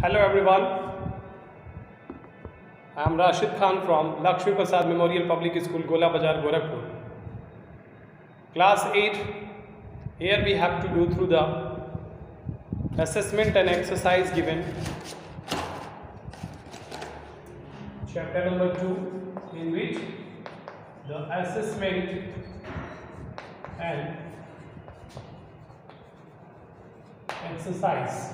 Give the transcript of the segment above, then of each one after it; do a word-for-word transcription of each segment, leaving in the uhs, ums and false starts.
Hello everyone, I am Rashid Khan from Lakshmi Prasad Memorial Public School, Gola Bazar, Gorakhpur. Class eight, here we have to go through the assessment and exercise given. Chapter number two, in which the assessment and exercise.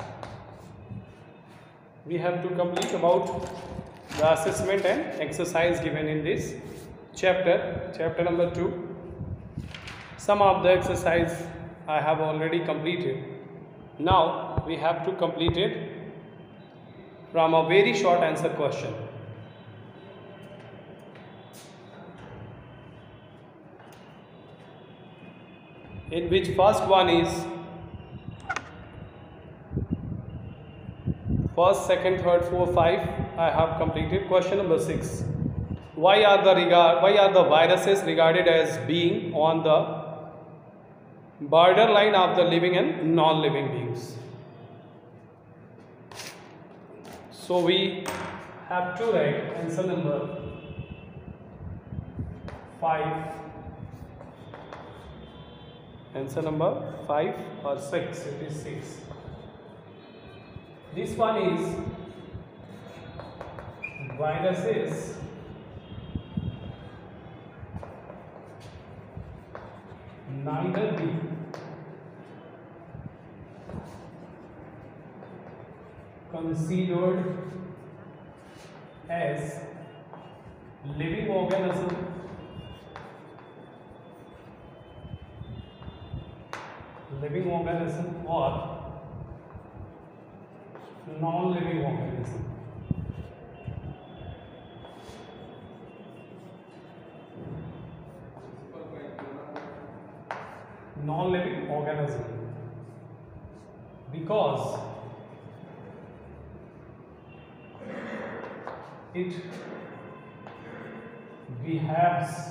We have to complete about the assessment and exercise given in this chapter, chapter number two. Some of the exercise I have already completed. Now we have to complete it from a very short answer question. In which first one is first, second, third, four, five. I have completed. Question number six. Why are the regard? Why are the viruses regarded as being on the borderline of the living and non-living beings? So we have to write answer number five. Answer number five or six. It is six. This one is viruses neither be considered as living organism living organism or non-living organism. Non-living organism because it behaves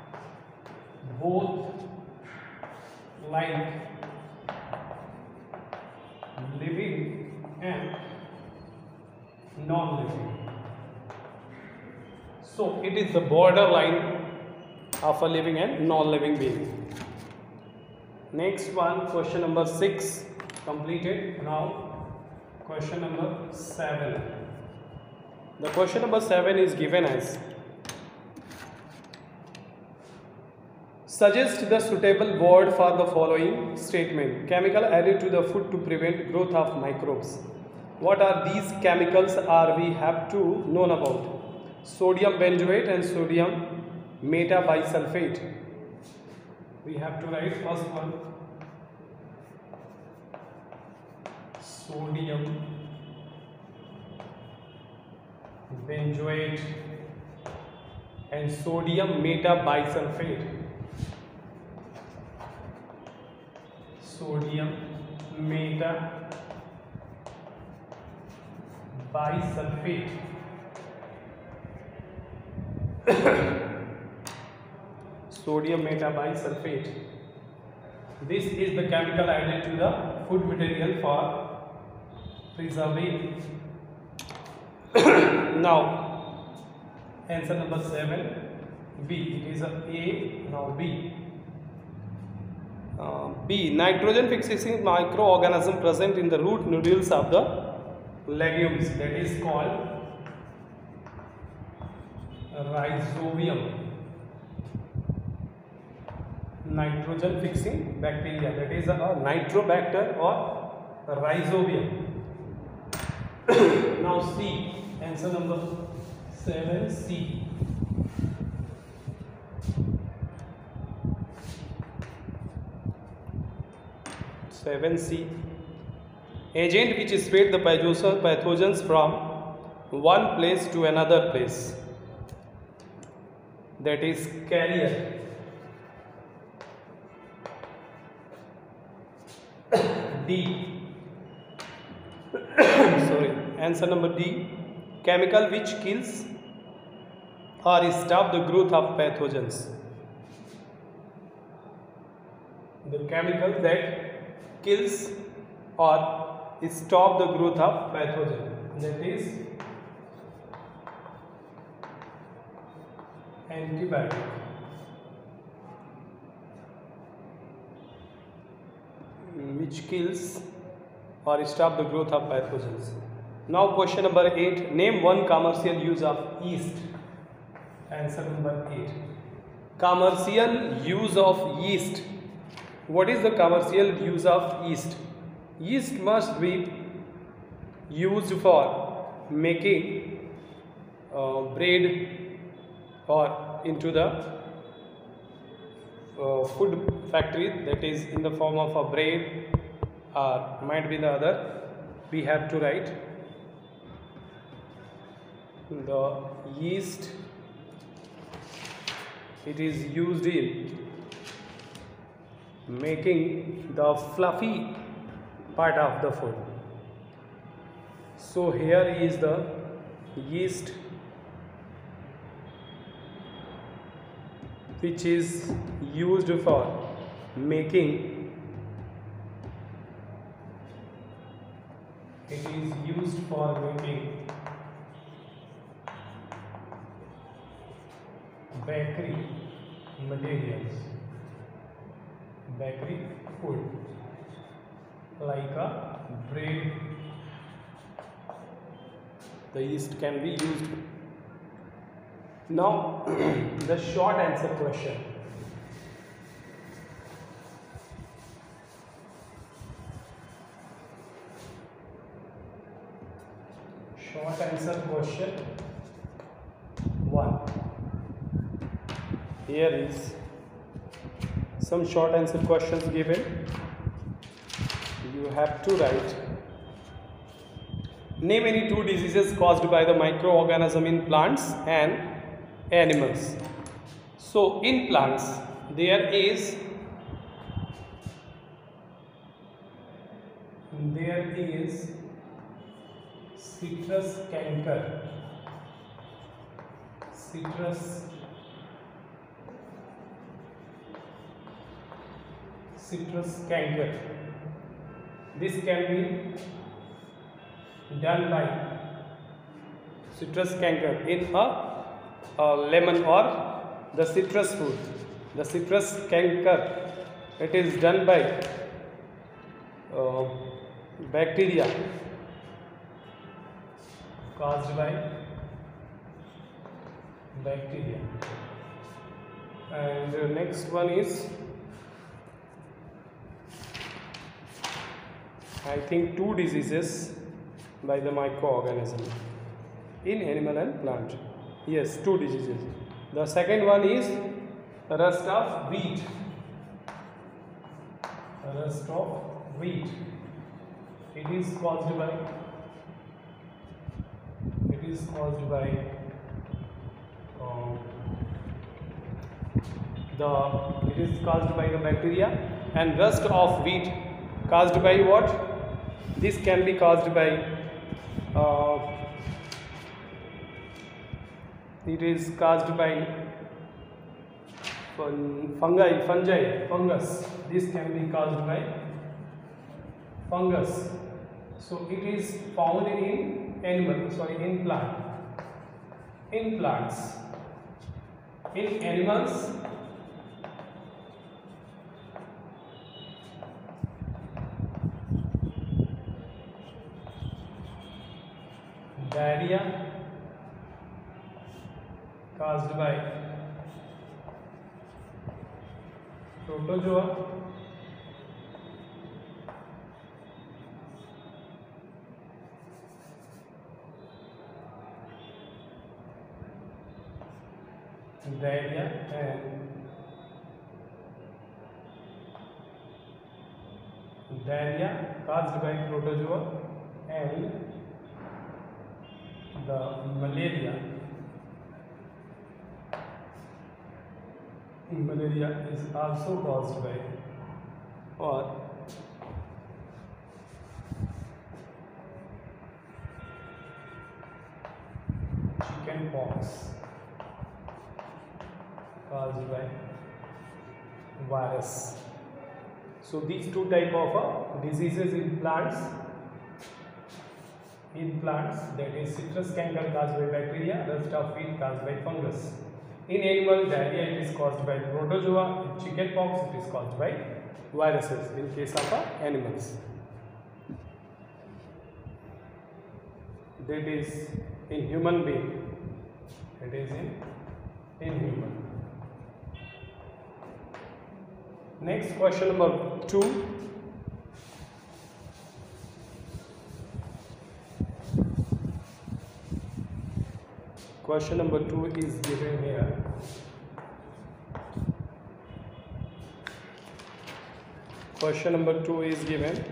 both like living and non-living. So it is the borderline of a living and non-living being. Next one, question number six completed. Now question number seven. The question number seven is given as: suggest the suitable word for the following statement. Chemical added to the food to prevent growth of microbes. What are these chemicals are we have to know about? Sodium benzoate and sodium metabisulfate. We have to write first one. Sodium benzoate and sodium metabisulfate. Sodium metabisulfate. Sodium metabisulfate. This is the chemical added to the food material for preserving. Now, answer number seven, B. It is a A. Now B. Uh, B. Nitrogen fixing microorganism present in the root nodules of the legumes, that is called rhizobium. Nitrogen fixing bacteria, that is a nitrobacter or rhizobium. Now C. Answer number seven, C. seven C. Agent which spread the pathogens from one place to another place, that is carrier. D. Sorry. Answer number D. Chemical which kills or stop the growth of pathogens. The chemical that kills or stop the growth of pathogen. that is antibiotic. Which kills or stop the growth of pathogens. Now question number eight. Name one commercial use of yeast. Answer number eight. Commercial use of yeast. What is the commercial use of yeast? Yeast must be used for making uh, bread or into the uh, food factory, that is in the form of a bread or might be the other. We have to write the yeast. It is used in making the fluffy part of the food. So here is the yeast which is used for making it is used for making bakery materials, bakery food like a bread. The yeast can be used. Now the short answer question. Short answer question one. Here is some short answer questions given. You have to write. Name any two diseases caused by the microorganism in plants and animals. So in plants there is there is citrus canker, citrus citrus canker. This can be done by citrus canker in a, a lemon or the citrus fruit. The citrus canker, it is done by uh, bacteria caused by bacteria. And the next one is, I think, two diseases by the microorganism in animal and plant. Yes, two diseases. The second one is rust of wheat. Rust of wheat. It is caused by it is caused by uh, the it is caused by the bacteria. And rust of wheat caused by what? This can be caused by uh, it is caused by fungi, fungi, fungus. This can be caused by fungus. So it is found in animal, sorry, in plant, in plants. In animals, diarrhea caused by protozoa, diarrhea and diarrhea caused by protozoa, and the malaria malaria is also caused by or chicken pox caused by virus. So these two type of uh, diseases in plants in plants, that is citrus canker caused by bacteria, rust of wheat caused by fungus. In animal, diarrhea it is caused by protozoa. In chickenpox it is caused by viruses. In case of uh, animals, that is in human being, it is in in human. Next, question number two. Question number two is given here. Question number two is given.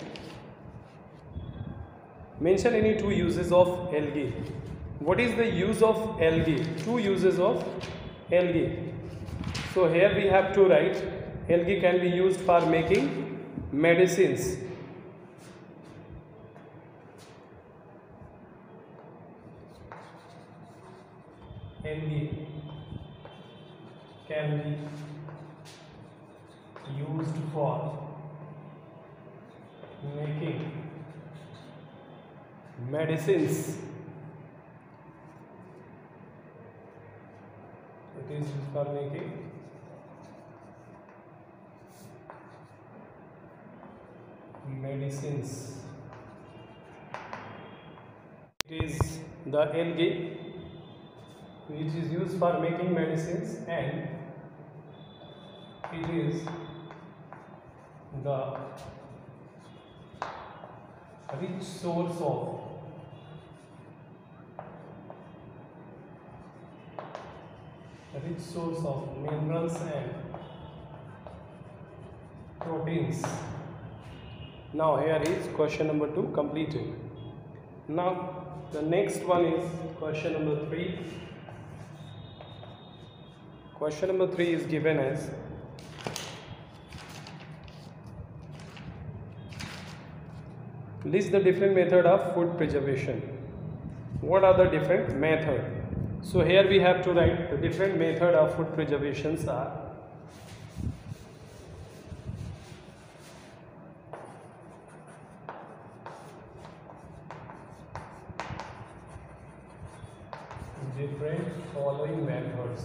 Mention any two uses of algae. What is the use of algae? Two uses of algae. So here we have to write. Algae can be used for making medicines. Algae can be used for making medicines. It is used for making medicines. It is the algae which is used for making medicines, and it is the rich source of rich source of minerals and proteins. Now here is question number two completed. Now the next one is question number three. Question number three is given as list the different method of food preservation. What are the different method? So here we have to write the different method of food preservations are different following methods.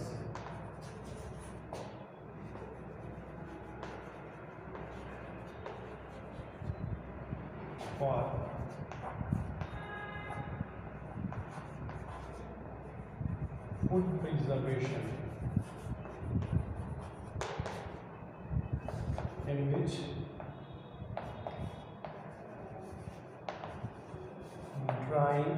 For food preservation, in which drying,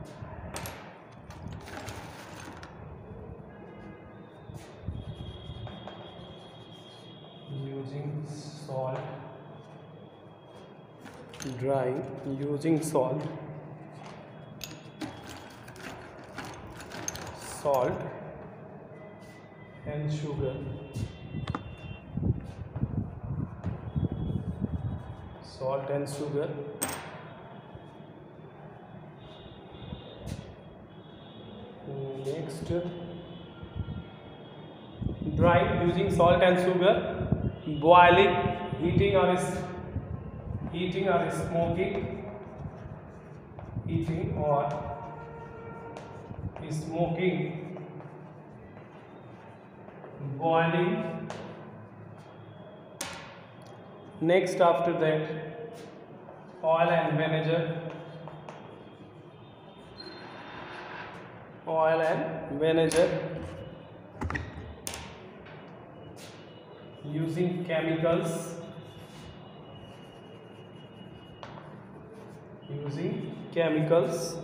using salt, drying using salt, salt and sugar, salt and sugar, next drying using salt and sugar, boiling, heating or heating or smoking, heating or smoking, boiling. Next after that, oil and vinegar, oil and vinegar, using chemicals, using chemicals,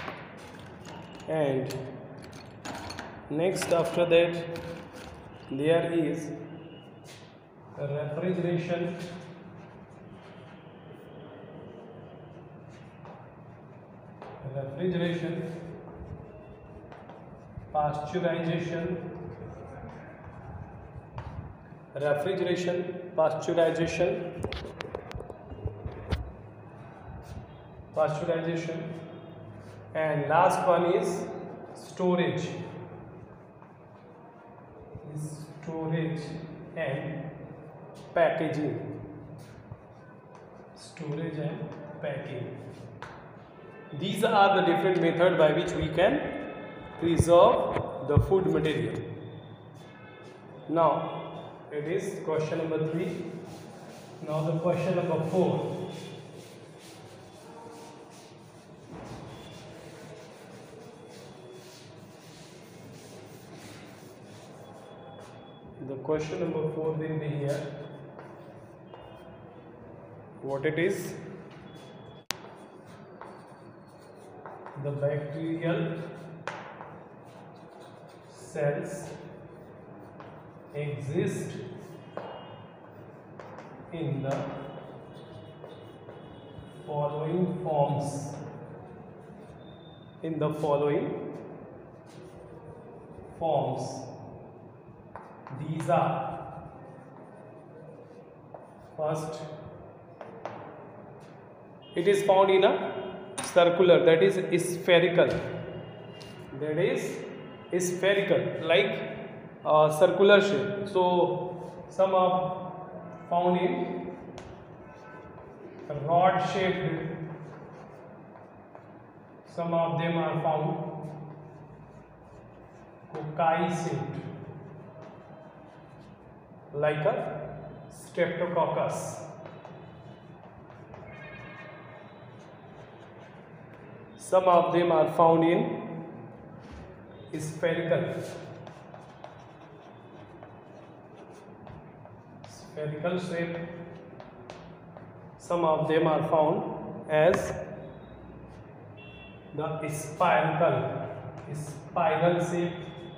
and next after that there is refrigeration, refrigeration, pasteurization, refrigeration, pasteurization, pasteurization, and last one is storage, storage and packaging, storage and packing. These are the different methods by which we can preserve the food material. Now it is question number three. Now the question number four. The question number four will be here. What it is? The bacterial cells exist in the following forms. In the following forms. These are: first, it is found in a circular, that is spherical, that is spherical, like uh, circular shape. So some are found in rod shaped, some of them are found cocci shaped, like a streptococcus. Some of them are found in spherical, spherical shape. Some of them are found as the spiral, spiral shape.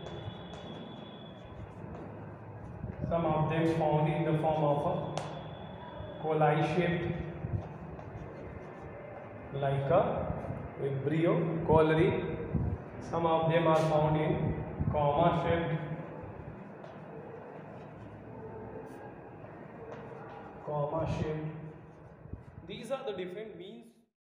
Some of them found in the form of a coli shape, like a Vibrio cholerae. Some of them are found in comma shaped, comma shaped. These are the different means